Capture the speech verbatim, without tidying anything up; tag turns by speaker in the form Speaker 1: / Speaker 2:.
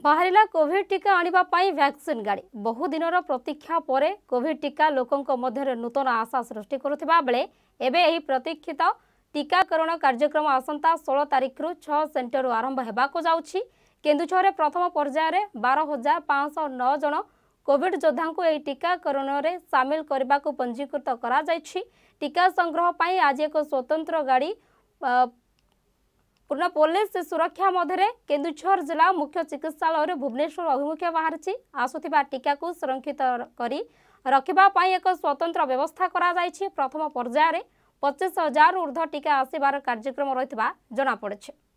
Speaker 1: बाहरिला Covid टीका आनिबा पाई vaccine गाड़ी बहु दिनर प्रतीक्षा पर कोविड टीका लोकों मध्य नूतन आशा सृष्टि करुवा बेले एबे एही प्रतीक्षित टीकाकरण कार्यक्रम आसंता सोलह तारिख रु छह सेंटर आरंभ होगाक जाउछि। केन्दुझर प्रथम पर्यायर बारह हजार पांच सौ नौ जन कोविड योद्धा को यह टीकाकरण में सामिल करने को पंजीकृत करा जायछि। टीका संग्रह पाई आज एक स्वतंत्र गाड़ी पूर्ण पुलिस सुरक्षा मध्य केन्दुझर जिला मुख्य चिकित्सालय भुवनेश्वर अभिमुखे बाहरी आसुथिबा टीका को सुरक्षित करी रखिबा पाई एक स्वतंत्र व्यवस्था करा जायछि। प्रथम पर्यायर पच्चीस हजार ऊर्ध्व टीका आसिबार कार्यक्रम रहितबा जଣା पड़िछि।